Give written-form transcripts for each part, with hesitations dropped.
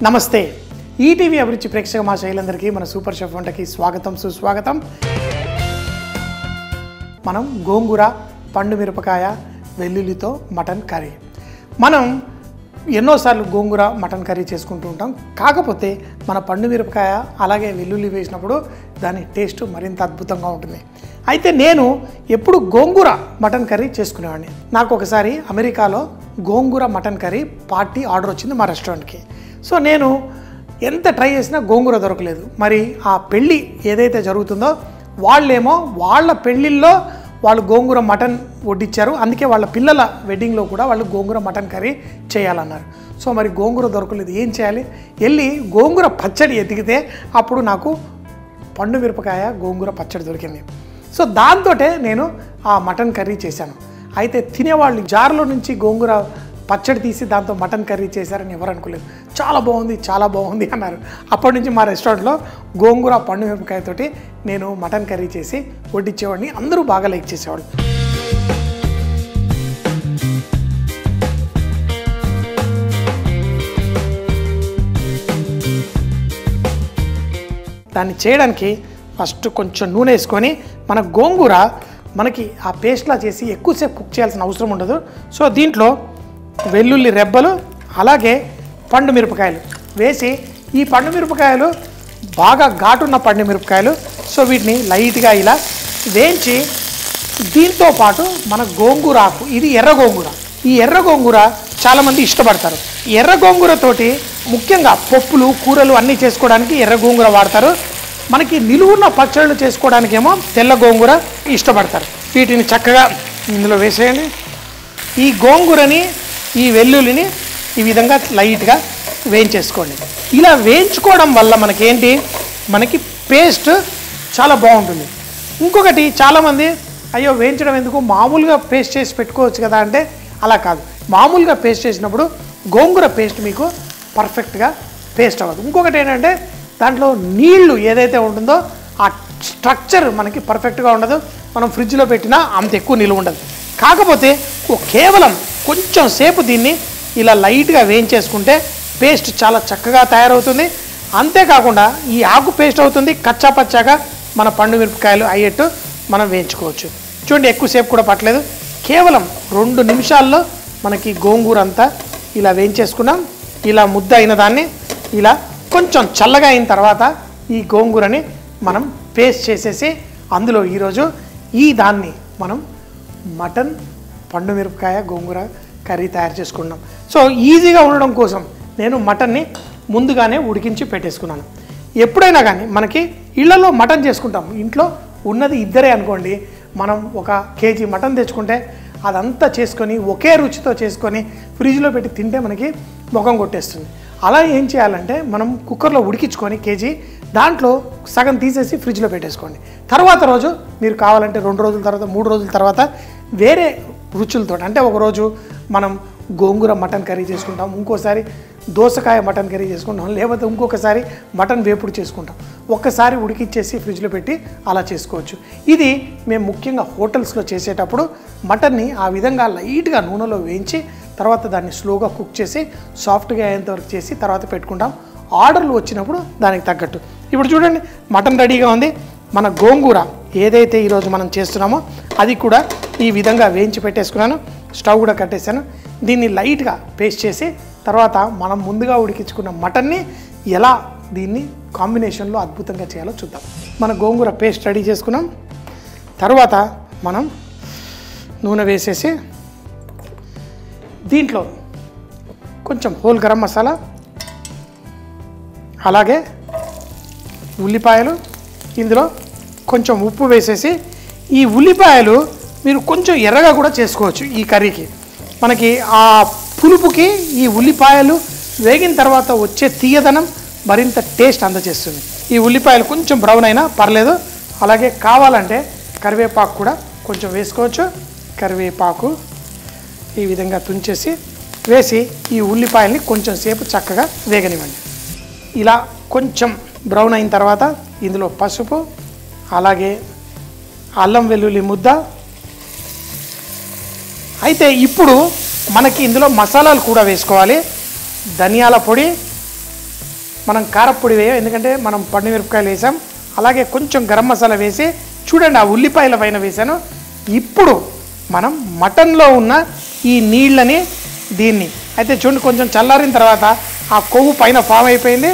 నమస్తే ఈటీవీ అభిరుచి ప్రేక్షక మా శైలందరికీ మన సూపర్ షెఫ్ వంటకి స్వాగతం సుస్వాగతం. మనం గోంగూర, పండు మిరపకాయ, వెల్లుల్లితో మటన్ కర్రీ. మనం ఎన్నోసార్లు గోంగూర మటన్ కర్రీ చేసుకుంటూ ఉంటాం. కాకపోతే మన పండు మిరపకాయ అలాగే వెల్లుల్లి వేసినప్పుడు దాని టేస్ట్ మరింత అద్భుతంగా ఉంటుంది. అయితే నేను ఎప్పుడు గోంగూర మటన్ కర్రీ చేసుకునేవాడిని. నాకు ఒకసారి అమెరికాలో gongura mutton curry party order వచ్చింది మా రెస్టారెంట్కి. సో నేను ఎంత ట్రై చేసినా గోంగూర దొరకలేదు. మరి ఆ పెళ్ళి ఏదైతే జరుగుతుందో వాళ్ళేమో వాళ్ళ పెళ్ళిళ్ళలో వాళ్ళు గోంగూర మటన్ వడ్డించారు. అందుకే వాళ్ళ పిల్లల వెడ్డింగ్లో కూడా వాళ్ళు గోంగూర మటన్ కర్రీ చేయాలన్నారు. సో మరి గోంగూర దొరకలేదు, ఏం చేయాలి? వెళ్ళి గోంగూర పచ్చడి ఎతికితే అప్పుడు నాకు పండు మిరపకాయ గోంగూర పచ్చడి దొరికింది. సో దాంతో నేను ఆ మటన్ కర్రీ చేశాను. అయితే తినేవాళ్ళు జార్లో నుంచి గోంగూర పచ్చడి తీసి దాంతో మటన్ కర్రీ చేశారని ఎవరు అనుకోలేదు. చాలా బాగుంది అన్నారు. అప్పటి నుంచి మా రెస్టారెంట్లో గోంగూర పండు మిరపకాయతోటి నేను మటన్ కర్రీ చేసి వడ్డించేవాడిని. అందరూ బాగా లైక్ చేసేవాళ్ళు. దాన్ని చేయడానికి ఫస్ట్ కొంచెం నూనె వేసుకొని మన గోంగూర మనకి ఆ పేస్ట్లా చేసి ఎక్కువసేపు కుక్ చేయాల్సిన అవసరం ఉండదు. సో దీంట్లో వెల్లుల్లి రెబ్బలు అలాగే పండు మిరపకాయలు వేసి, ఈ పండు మిరపకాయలు బాగా ఘాటున్న పండు మిరపకాయలు. సో వీటిని లైట్గా ఇలా వేయించి దీంతో పాటు మన గోంగూర ఆకు, ఇది ఎర్ర గోంగూర. ఈ ఎర్ర గోంగూర చాలామంది ఇష్టపడతారు. ఎర్ర గోంగూరతోటి ముఖ్యంగా పప్పులు, కూరలు అన్నీ చేసుకోవడానికి ఎర్ర గోంగూర వాడతారు. మనకి నిలువున్న పచ్చళ్ళు చేసుకోవడానికేమో తెల్ల గోంగూర ఇష్టపడతారు. వీటిని చక్కగా ఇందులో వేసేయండి. ఈ గోంగూరని, ఈ వెల్లుల్లిని ఈ విధంగా లైట్గా వేయించేసుకోండి. ఇలా వేయించుకోవడం వల్ల మనకి పేస్ట్ చాలా బాగుంటుంది. ఇంకొకటి, చాలామంది అయ్యో వేయించడం ఎందుకు, మామూలుగా పేస్ట్ చేసి పెట్టుకోవచ్చు కదా అంటే అలా కాదు. మామూలుగా పేస్ట్ చేసినప్పుడు గోంగూర పేస్ట్ మీకు పర్ఫెక్ట్గా పేస్ట్ అవ్వదు. ఇంకొకటి ఏంటంటే దాంట్లో నీళ్లు ఏదైతే ఉంటుందో ఆ స్ట్రక్చర్ మనకి పర్ఫెక్ట్గా ఉండదు. మనం ఫ్రిడ్జ్లో పెట్టినా అంత ఎక్కువ నిలువ ఉండదు. కాకపోతే కేవలం కొంచెం సేపు దీన్ని ఇలా లైట్గా వేయించేసుకుంటే పేస్ట్ చాలా చక్కగా తయారవుతుంది. అంతేకాకుండా ఈ ఆకు పేస్ట్ అవుతుంది. కచ్చా పచ్చాగా మన పండు మిరపకాయలు అయ్యేట్టు మనం వేయించుకోవచ్చు. చూడండి, ఎక్కువసేపు కూడా పట్టలేదు. కేవలం 2 నిమిషాల్లో మనకి గోంగూర అంతా ఇలా వేయించేసుకున్నాం. ఇలా ముద్ద అయిన దాన్ని ఇలా కొంచెం చల్లగా అయిన తర్వాత ఈ గోంగూరని మనం పేస్ట్ చేసేసి అందులో ఈరోజు దాన్ని మనం మటన్ పండు మిరపకాయ గోంగూర కర్రీ తయారు చేసుకున్నాం. సో ఈజీగా ఉండడం కోసం నేను మటన్ని ముందుగానే ఉడికించి పెట్టేసుకున్నాను. ఎప్పుడైనా కానీ మనకి ఇళ్లలో మటన్ చేసుకుంటాం, ఇంట్లో ఉన్నది ఇద్దరే అనుకోండి, మనం 1 కేజీ మటన్ తెచ్చుకుంటే అదంతా చేసుకొని ఒకే రుచితో చేసుకొని ఫ్రిడ్జ్లో పెట్టి తింటే మనకి ముఖం కొట్టేస్తుంది. అలా ఏం చేయాలంటే మనం కుక్కర్లో ఉడికించుకొని కేజీ దాంట్లో సగం తీసేసి ఫ్రిడ్జ్లో పెట్టేసుకోండి. తర్వాత రోజు మీరు కావాలంటే 2 రోజుల తర్వాత 3 రోజుల తర్వాత వేరే రుచులతో, అంటే ఒకరోజు మనం గోంగూర మటన్ కర్రీ చేసుకుంటాం, ఇంకోసారి దోసకాయ మటన్ కర్రీ చేసుకుంటాం, లేకపోతే ఇంకొకసారి మటన్ వేపుడు చేసుకుంటాం. ఒక్కసారి ఉడికిచ్చేసి ఫ్రిడ్జ్లో పెట్టి అలా చేసుకోవచ్చు. ఇది మేము ముఖ్యంగా హోటల్స్లో చేసేటప్పుడు మటన్ని ఆ విధంగా లైట్గా నూనెలో వేయించి తర్వాత దాన్ని స్లోగా కుక్ చేసి సాఫ్ట్గా అయ్యేంతవరకు చేసి తర్వాత పెట్టుకుంటాం. ఆర్డర్లు వచ్చినప్పుడు దానికి తగ్గట్టు. ఇప్పుడు చూడండి, మటన్ రెడీగా ఉంది. మన గోంగూర ఏదైతే ఈరోజు మనం చేస్తున్నామో అది కూడా ఈ విధంగా వేయించి పెట్టేసుకున్నాను. స్టవ్ కూడా కట్టేశాను. దీన్ని లైట్గా పేస్ట్ చేసి తర్వాత మనం ముందుగా ఉడికించుకున్న మటన్ని ఎలా దీన్ని కాంబినేషన్లో అద్భుతంగా చేయాలో చూద్దాం. మన గోంగూర పేస్ట్ రెడీ చేసుకున్నాం. తర్వాత మనం నూనె వేసేసి దీంట్లో కొంచెం హోల్ గరం మసాలా అలాగే ఉల్లిపాయలు, ఇందులో కొంచెం ఉప్పు వేసేసి, ఈ ఉల్లిపాయలు మీరు కొంచెం ఎర్రగా కూడా చేసుకోవచ్చు. ఈ కర్రీకి మనకి ఆ పులుపుకి ఈ ఉల్లిపాయలు వేగిన తర్వాత వచ్చే తీయదనం మరింత టేస్ట్ అందజేస్తుంది. ఈ ఉల్లిపాయలు కొంచెం బ్రౌన్ అయినా పర్లేదు. అలాగే కావాలంటే కరివేపాకు కూడా కొంచెం వేసుకోవచ్చు. కరివేపాకు ఈ విధంగా తుంచేసి వేసి ఈ ఉల్లిపాయల్ని కొంచెం సేపు చక్కగా వేగనివ్వండి. ఇలా కొంచెం బ్రౌన్ అయిన తర్వాత ఇందులో పసుపు అలాగే అల్లం వెల్లుల్లి ముద్ద. అయితే ఇప్పుడు మనకి ఇందులో మసాలాలు కూడా వేసుకోవాలి. ధనియాల పొడి, మనం కారపొడి వేయం, ఎందుకంటే మనం పండు మిరపకాయలు వేసాం. అలాగే కొంచెం గరం మసాలా వేసి చూడండి, ఆ ఉల్లిపాయల పైన వేసాను. ఇప్పుడు మనం మటన్లో ఉన్న ఈ నీళ్ళని దీన్ని అయితే చూడండి, కొంచెం చల్లారిన తర్వాత ఆ కొవ్వు పైన ఫామ్ అయిపోయింది.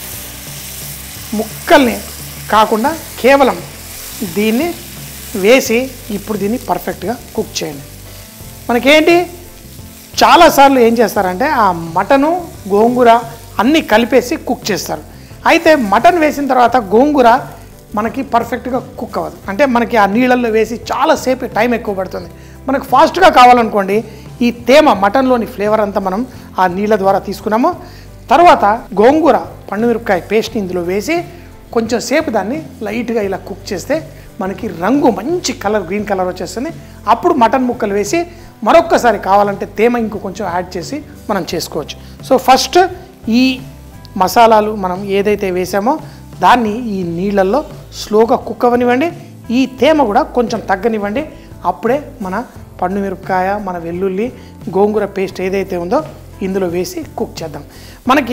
ముక్కల్ని కాకుండా కేవలం దీన్ని వేసి ఇప్పుడు దీన్ని పర్ఫెక్ట్గా కుక్ చేయండి. మనకేంటి చాలాసార్లు ఏం చేస్తారంటే ఆ మటను గోంగూర అన్నీ కలిపేసి కుక్ చేస్తారు. అయితే మటన్ వేసిన తర్వాత గోంగూర మనకి పర్ఫెక్ట్గా కుక్ అవ్వదు. అంటే మనకి ఆ నీళ్ళల్లో వేసి చాలాసేపు టైం ఎక్కువ పడుతుంది. మనకు ఫాస్ట్గా కావాలనుకోండి, ఈ తేమ మటన్లోని ఫ్లేవర్ అంతా మనం ఆ నీళ్ళ ద్వారా తీసుకున్నాము. తర్వాత గోంగూర పండు మిరపకాయ పేస్ట్ని ఇందులో వేసి కొంచెం సేపు దాన్ని లైట్గా ఇలా కుక్ చేస్తే మనకి రంగు మంచి కలర్, గ్రీన్ కలర్ వచ్చేస్తుంది. అప్పుడు మటన్ ముక్కలు వేసి మరొక్కసారి కావాలంటే తేమ ఇంకో కొంచెం యాడ్ చేసి మనం చేసుకోవచ్చు. సో ఫస్ట్ ఈ మసాలాలు మనం ఏదైతే వేసామో దాన్ని ఈ నీళ్ళల్లో స్లోగా కుక్ అవ్వనివ్వండి. ఈ తేమ కూడా కొంచెం తగ్గనివ్వండి. అప్పుడే మన పండు మిరపకాయ, మన వెల్లుల్లి, గోంగూర పేస్ట్ ఏదైతే ఉందో ఇందులో వేసి కుక్ చేద్దాం. మనకి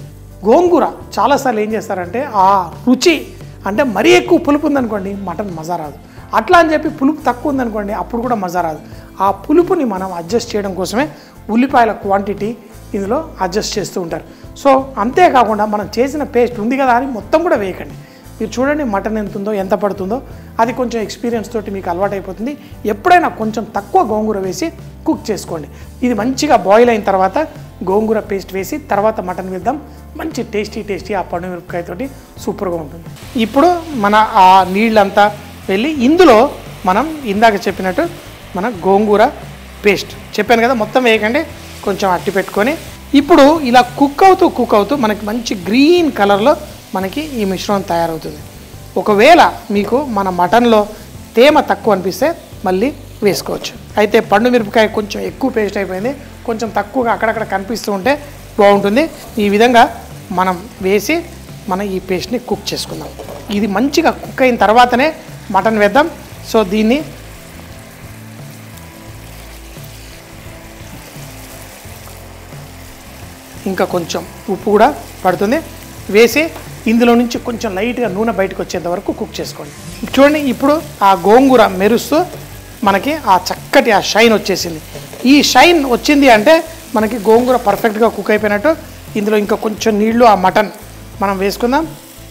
గోంగూర చాలాసార్లు ఏం చేస్తారంటే ఆ రుచి అంటే మరీ ఎక్కువ పులుపు ఉందనుకోండి మటన్ మజా రాదు. అట్లా అని చెప్పి పులుపు తక్కువ ఉందనుకోండి అప్పుడు కూడా మజా రాదు. ఆ పులుపుని మనం అడ్జస్ట్ చేయడం కోసమే ఉల్లిపాయల క్వాంటిటీ ఇందులో అడ్జస్ట్ చేస్తూ ఉంటారు. సో అంతేకాకుండా మనం చేసిన పేస్ట్ ఉంది కదా అని మొత్తం కూడా వేయకండి. మీరు చూడండి మటన్ ఎంత ఉందో, ఎంత పడుతుందో, అది కొంచెం ఎక్స్పీరియన్స్ తోటి మీకు అలవాటు అయిపోతుంది. ఎప్పుడైనా కొంచెం తక్కువ గోంగూర వేసి కుక్ చేసుకోండి. ఇది మంచిగా బాయిల్ అయిన తర్వాత గోంగూర పేస్ట్ వేసి తర్వాత మటన్ వేద్దాం. మంచి టేస్టీ ఆ పండు మిరపకాయతోటి సూపర్గా ఉంటుంది. ఇప్పుడు మన ఆ నీళ్ళంతా వెళ్ళి ఇందులో మనం ఇందాక చెప్పినట్టు మన గోంగూర పేస్ట్ చెప్పాను కదా, మొత్తం వేయకండి, కొంచెం అట్టి పెట్టుకొని ఇప్పుడు ఇలా కుక్ అవుతూ మనకి మంచి గ్రీన్ కలర్లో మనకి ఈ మిశ్రమం తయారవుతుంది. ఒకవేళ మీకు మన మటన్లో తేమ తక్కువ అనిపిస్తే మళ్ళీ వేసుకోవచ్చు. అయితే పండు మిరపకాయ కొంచెం ఎక్కువ పేస్ట్ అయిపోయింది, కొంచెం తక్కువగా అక్కడక్కడ కనిపిస్తూ ఉంటే బాగుంటుంది. ఈ విధంగా మనం వేసి మన ఈ పేస్ట్ని కుక్ చేసుకుందాం. ఇది మంచిగా కుక్ అయిన తర్వాతనే మటన్ వేద్దాం. సో దీన్ని ఇంకా కొంచెం ఉప్పు కూడా పడుతుంది వేసి ఇందులో నుంచి కొంచెం లైట్గా నూనె బయటకు వచ్చేంత వరకు కుక్ చేసుకోండి. చూడండి, ఇప్పుడు ఆ గోంగూర మెరుస్తూ మనకి ఆ చక్కటి ఆ షైన్ వచ్చేసింది. ఈ షైన్ వచ్చింది అంటే మనకి గోంగూర పర్ఫెక్ట్గా కుక్ అయిపోయినట్టు. ఇందులో ఇంకా కొంచెం నీళ్లు ఆ మటన్ మనం వేసుకుందాం.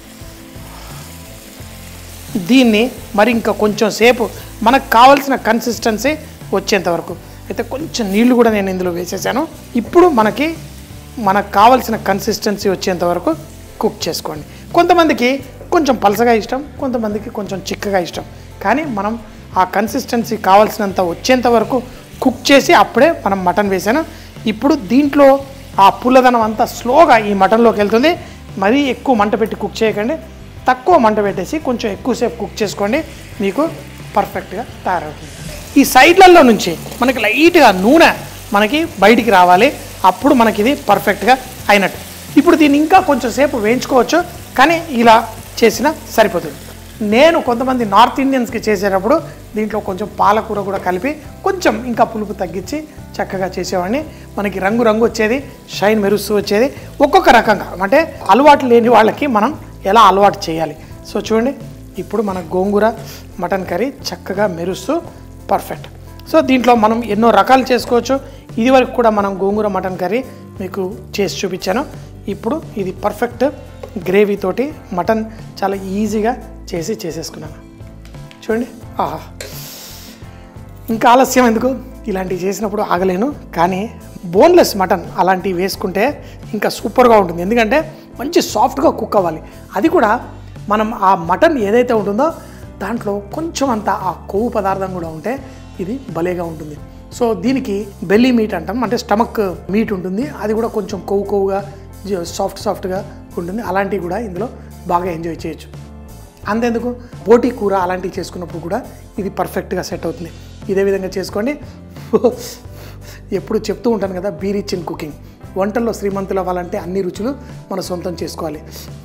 దీన్ని మరి ఇంకా కొంచెం సేపు మనకు కావాల్సిన కన్సిస్టెన్సీ వచ్చేంత వరకు అయితే కొంచెం నీళ్లు కూడా నేను ఇందులో వేసేసాను. ఇప్పుడు మనకు కావాల్సిన కన్సిస్టెన్సీ వచ్చేంత వరకు కుక్ చేసుకోండి. కొంతమందికి కొంచెం పలసగా ఇష్టం, కొంతమందికి కొంచెం చిక్కగా ఇష్టం. కానీ మనం ఆ కన్సిస్టెన్సీ కావాల్సినంత వచ్చేంత వరకు కుక్ చేసి అప్పుడే మనం మటన్ వేసాను. ఇప్పుడు దీంట్లో ఆ పుల్లదనం అంతా స్లోగా ఈ మటన్లోకి వెళ్తుంది. మరీ ఎక్కువ మంట పెట్టి కుక్ చేయకండి, తక్కువ మంట పెట్టేసి కొంచెం ఎక్కువసేపు కుక్ చేసుకోండి, మీకు పర్ఫెక్ట్గా తయారవుతుంది. ఈ సైడ్లలో నుంచి మనకి లైట్గా నూనె మనకి బయటికి రావాలి, అప్పుడు మనకి ఇది పర్ఫెక్ట్గా అయినట్టు. ఇప్పుడు దీన్ని ఇంకా కొంచెం సేపు వేయించుకోవచ్చు, కానీ ఇలా చేసినా సరిపోతుంది. నేను కొంతమంది నార్త్ ఇండియన్స్కి చేసేటప్పుడు దీంట్లో కొంచెం పాలకూర కూడా కలిపి కొంచెం ఇంకా పులుపు తగ్గించి చక్కగా చేసేవాడిని. మనకి రంగు వచ్చేది, షైన్ మెరుస్తూ వచ్చేది. ఒక్కొక్క రకంగా అంటే అలవాటు లేని వాళ్ళకి మనం ఎలా అలవాటు చేయాలి. సో చూడండి, ఇప్పుడు మన గోంగూర మటన్ కర్రీ చక్కగా మెరుస్తూ పర్ఫెక్ట్. సో దీంట్లో మనం ఎన్నో రకాలు చేసుకోవచ్చు. ఇది వరకు కూడా మనం గోంగూర మటన్ కర్రీ మీకు చేసి చూపించాను. ఇప్పుడు ఇది పర్ఫెక్ట్ గ్రేవీ తోటి మటన్ చాలా ఈజీగా చేసేసుకున్నాను. చూడండి, ఆహా, ఇంకా ఆలస్యం ఎందుకు, ఇలాంటివి చేసినప్పుడు ఆగలేను. కానీ బోన్లెస్ మటన్ అలాంటివి వేసుకుంటే ఇంకా సూపర్గా ఉంటుంది. ఎందుకంటే మంచి సాఫ్ట్గా కుక్ అవ్వాలి. అది కూడా మనం ఆ మటన్ ఏదైతే ఉంటుందో దాంట్లో కొంచెం అంత ఆ కొవ్వు పదార్థం కూడా ఉంటే ఇది భలేగా ఉంటుంది. సో దీనికి బెల్లీ మీట్ అంటాం, అంటే స్టమక్ మీట్ ఉంటుంది. అది కూడా కొంచెం కొవ్వుగా సాఫ్ట్గా ఉంటుంది. అలాంటివి కూడా ఇందులో బాగా ఎంజాయ్ చేయొచ్చు. అంతేందుకు బోటీ కూర అలాంటివి చేసుకున్నప్పుడు కూడా ఇది పర్ఫెక్ట్గా సెట్ అవుతుంది. ఇదే విధంగా చేసుకోండి. ఎప్పుడు చెప్తూ ఉంటాను కదా, బీ రిచ్ ఇన్ కుకింగ్. వంటల్లో శ్రీమంతులు అవ్వాలంటే అన్ని రుచులు మన సొంతం చేసుకోవాలి.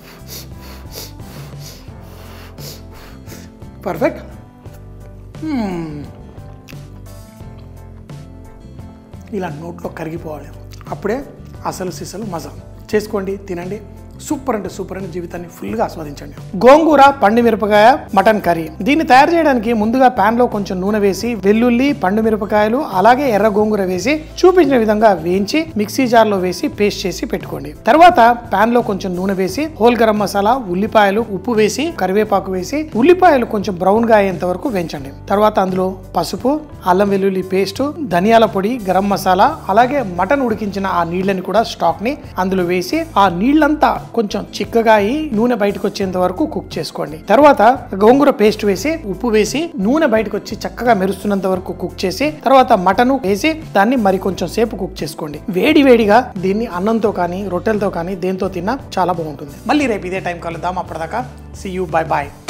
పర్ఫెక్ట్. ఇలా నోట్లో కరిగిపోవాలి, అప్పుడే అసలు సిసలు మజా. చేసుకోండి, తినండి. సూపర్ అంటే సూపర్ అని జీవితాన్ని ఫుల్గా ఆస్వాదించండి. గోంగూర పండు మిరపకాయ మటన్ కర్రీ. దీన్ని తయారు చేయడానికి ముందుగా ప్యాన్ లో కొంచెం నూనె వేసి వెల్లుల్లి, పండు మిరపకాయలు అలాగే ఎర్ర గోంగూర వేసి చూపించిన విధంగా వేయించి మిక్సీ జార్ లో వేసి పేస్ట్ చేసి పెట్టుకోండి. తర్వాత ప్యాన్ లో కొంచెం నూనె వేసి హోల్ గరం మసాలా, ఉల్లిపాయలు, ఉప్పు వేసి కరివేపాకు వేసి ఉల్లిపాయలు కొంచెం బ్రౌన్ గా అయ్యేంత వరకు వేయించండి. తర్వాత అందులో పసుపు, అల్లం వెల్లుల్లి పేస్ట్, ధనియాల పొడి, గరం మసాలా అలాగే మటన్ ఉడికించిన ఆ నీళ్ళని కూడా స్టాక్ ని అందులో వేసి ఆ నీళ్ళంతా కొంచెం చిక్కగా అయి నూనె బయటకు వచ్చేంత వరకు కుక్ చేసుకోండి. తర్వాత గోంగూర పేస్ట్ వేసి ఉప్పు వేసి నూనె బయటకు వచ్చి చక్కగా మెరుస్తున్నంత వరకు కుక్ చేసి తర్వాత మటన్ వేసి దాన్ని మరి కొంచెం సేపు కుక్ చేసుకోండి. వేడి వేడిగా దీన్ని అన్నంతో కానీ రొట్టెలతో కానీ దేంతో తిన్నా చాలా బాగుంటుంది. మళ్ళీ రేపు ఇదే టైం కలుద్దాం. అప్పటిదాకా సీ యూ, బై బాయ్.